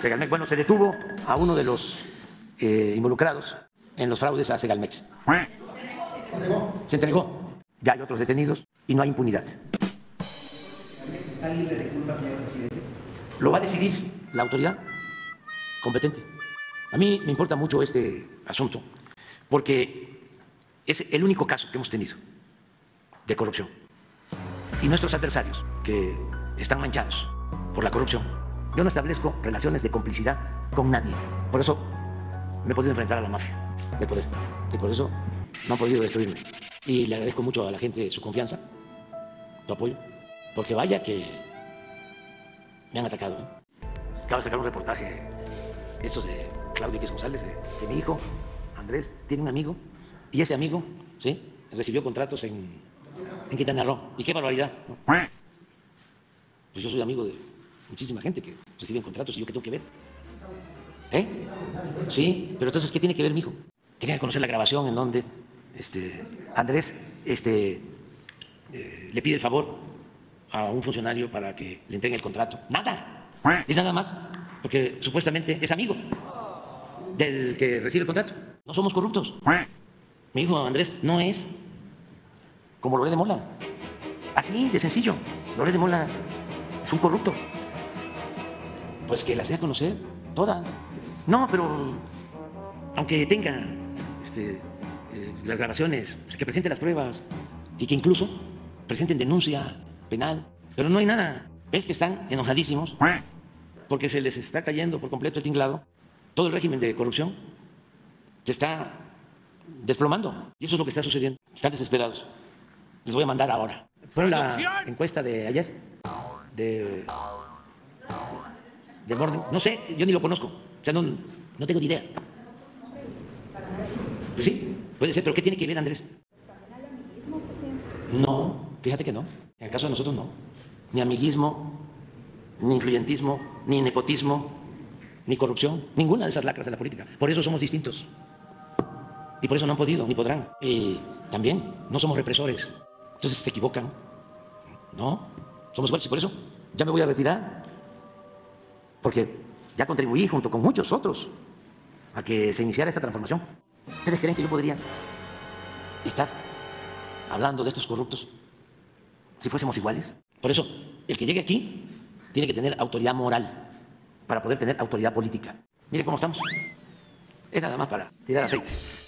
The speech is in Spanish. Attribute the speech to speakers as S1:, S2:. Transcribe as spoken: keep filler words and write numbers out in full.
S1: Segalmex, bueno, se detuvo a uno de los eh, involucrados en los fraudes a Segalmex.
S2: ¿Se entregó?
S1: Se entregó. Ya hay otros detenidos y no hay impunidad.
S2: ¿Está libre de culpa, señor presidente?
S1: Lo va a decidir la autoridad competente. A mí me importa mucho este asunto porque es el único caso que hemos tenido de corrupción. Y nuestros adversarios, que están manchados por la corrupción, yo no establezco relaciones de complicidad con nadie. Por eso me he podido enfrentar a la mafia del poder. Y por eso no han podido destruirme. Y le agradezco mucho a la gente su confianza, su apoyo, porque vaya que me han atacado. ¿eh? Acabo de sacar un reportaje, estos de Claudio X González, de, de mi hijo, Andrés, tiene un amigo, y ese amigo, ¿sí?, recibió contratos en, en Quintana Roo. Y qué barbaridad, ¿no? Pues yo soy amigo de muchísima gente que reciben contratos, y yo qué tengo que ver. ¿Eh? Sí, pero entonces, ¿qué tiene que ver mi hijo? Quería conocer la grabación en donde este, Andrés este, eh, le pide el favor a un funcionario para que le entreguen el contrato. Nada. Es nada más porque supuestamente es amigo del que recibe el contrato. No somos corruptos. Mi hijo Andrés no es como Loret de Mola. Así de sencillo. Loret de Mola es un corrupto. Pues que las dé a conocer todas. No, pero aunque tenga este, eh, las grabaciones, pues que presente las pruebas y que incluso presenten denuncia penal. Pero no hay nada. Es que están enojadísimos porque se les está cayendo por completo el tinglado. Todo el régimen de corrupción se está desplomando. Y eso es lo que está sucediendo. Están desesperados. Les voy a mandar ahora. Fue la encuesta de ayer de, de Morning. No sé, yo ni lo conozco. O sea, no, no tengo ni idea. Pues sí, puede ser, pero ¿qué tiene que ver, Andrés? No, fíjate que no. En el caso de nosotros no. Ni amiguismo, ni influyentismo, ni nepotismo, ni corrupción. Ninguna de esas lacras de la política. Por eso somos distintos. Y por eso no han podido, ni podrán. Y también no somos represores. Entonces se equivocan. No, somos iguales. Y por eso ya me voy a retirar. Porque ya contribuí junto con muchos otros a que se iniciara esta transformación. ¿Ustedes creen que yo podría estar hablando de estos corruptos si fuésemos iguales? Por eso, el que llegue aquí tiene que tener autoridad moral para poder tener autoridad política. Mire cómo estamos. Es nada más para tirar aceite.